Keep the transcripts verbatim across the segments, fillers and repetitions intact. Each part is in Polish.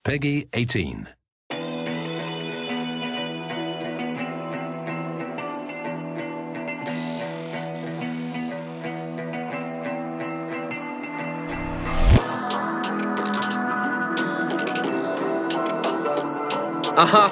Peggy eighteen. Aha.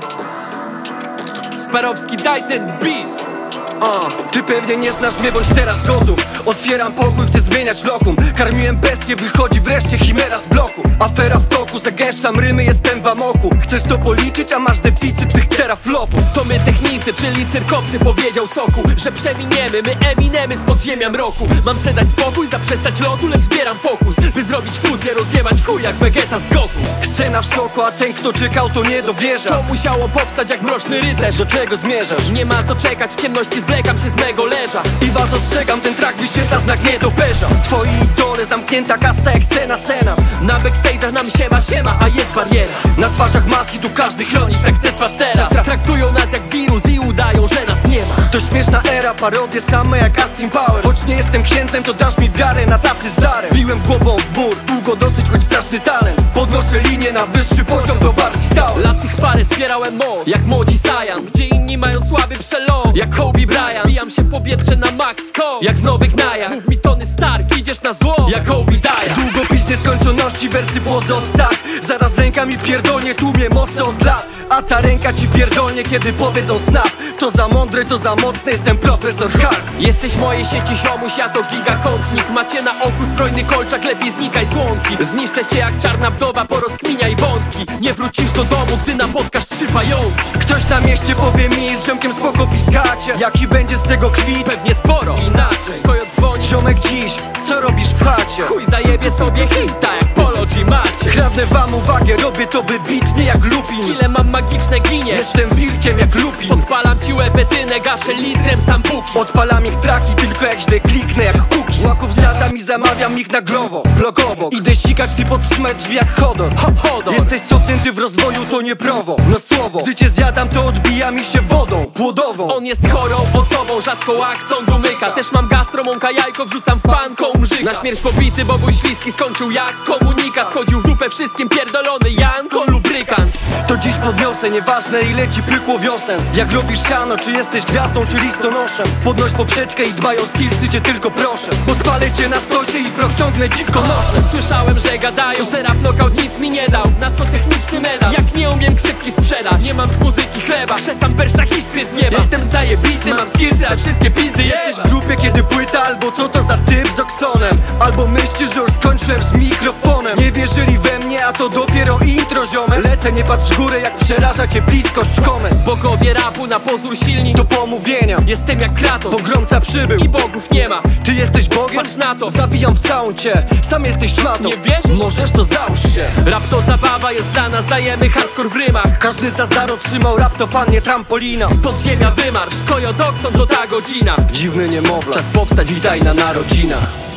Sparowski, daj ten beat. A, ty pewnie nie znasz mnie, bądź teraz gotów. Otwieram pokój, chcę zmieniać lokum. Karmiłem bestię, wychodzi wreszcie chimera z bloku. Afera w toku, zagęszczam rymy, jestem w amoku. Chcesz to policzyć, a masz deficyt tych teraflopów. To my technicy, czyli cyrkowcy, powiedział Soku, że przeminiemy, my eminemy z podziemia mroku. Mam se dać spokój, zaprzestać lotu, lecz zbieram fokus, by zrobić fuzję, rozjebać w chuj jak Vegeta z Goku. Scena w szoku, a ten kto czekał to nie dowierza. To musiało powstać jak mroczny rycerz. Do czego zmierzasz? Nie ma co czekać, w ciemności zwlekam się z mego leża. I was ostrzegam, ten track wyświetla znak nietoperza. Twoi idole, zamknięta kasta jak scena sena. Na backstage'ach nam siema siema, a jest bariera. Na twarzach maski, tu każdy chronić, tak chce twarz teraz. Traktują nas jak wirus i udają, że nas nie ma. To śmieszna era, parodie same jak Austin Powers. Choć nie jestem księdzem, to dasz mi wiarę na tacy z darem. Biłem głową w mur, długo dosyć, choć straszny talent. Podnoszę linię na wyższy poziom do Barsi Tower. Lat tych parę zbierałem moc, jak młodzi Saiyan. Gdzie inni mają słaby przelot, jak Kobe Bryant. Bijam się w powietrze na max code, jak w nowych najach. Mów mi Tony Stark, idziesz na zło, jak Obadiah. Długopis nieskończoności, wersy płodzę od tak. Zaraz ręka mi pierdolnie, tłumie mocy od lat. A ta ręka ci pierdolnie, kiedy powiedzą snap. To za mądre, to za mocne, jestem profesor Hulk. Jesteś moje sieci ziomuś, ja to gigakątnik. Macie na oku zbrojny kolczak, lepiej znikaj z łąki. Zniszczę cię jak czarna wdowa, porozkminiaj wątki. Nie wrócisz do domu, gdy napotkasz trzy pająki. Ktoś na mieście powie mi, z ziomkiem spoko piskacie. Jaki będzie z tego kwit? Pewnie sporo, inaczej. Kojot dzwoni, ziomek dziś, co robisz w chacie? chuj zajebie sobie hita jak Polo G macie. Kradnę wam uwagę, robię to wybitnie jak Lupin. Skille mam magiczne, giniesz. Jestem wilkiem jak Lupin. Podpalam ci łepetynę, gaszę litrem sambuki. Odpalam ich traki tylko jak źle kliknę jak cookies. Łaków zjadam i zamawiam ich na growo, blok obok. Idę ścigać, ty podtrzymać drzwi jak Hodor. Ho, hodor. Jesteś cofnięty w rozwoju, to nie prowo, no słowo. Gdy cię zjadam, to odbija mi się wodą płodową. On jest chorą osobą, rzadko łak stąd umyka. Też mam gastro, mąka, jajko, wrzucam w panką mrzyka. Na śmierć pobity, bo mój śliski skończył jak komunikat. Wchodził w dupę wszystkim pierdolony Janko lubrykant. To dziś podniosę, nieważne ile ci prykło wiosen. Jak robisz siano, czy jesteś gwiazdą, czy listonoszem. Podnoś poprzeczkę i dbaj o skillsy, cię tylko proszę. Bo spalę cię na stosie i proch ciągnę dziwko nosem. Słyszałem, że gadają, że rap knockout nic mi nie dał. Na co techniczny medal, jak nie umiem ksywki sprzedać. Nie mam z muzyki chleba, krzesam w wersach iskry z nieba. Jestem zajebisty, mam skillsy, a wszystkie pizdy jesteś w grupie, kiedy płyta, albo co to za typ z Oxonem. Albo myślisz, że już skończyłem z mikrofonem. Nie wierzyli we mnie, a to dopiero intro, ziomem. Lecę, nie patrz w górę, jak przeraża cię bliskość komend. Bogowie rapu na pozór silni, to pomówienia. Jestem jak Kratos, pogromca przybył i bogów nie ma. Ty jesteś Bogiem? Patrz na to, zawijam w całą cię, sam jesteś szmatą. Nie wierzysz? Możesz, to załóż się. Rap to zabawa, jest dla nas, dajemy hardcore w rymach. Każdy z nas dar otrzymał, rap to fan, nie trampolina. Z podziemia wymarsz, Kojodokson to ta godzina. Dziwny niemowlak, czas powstać, witaj na narodzinach.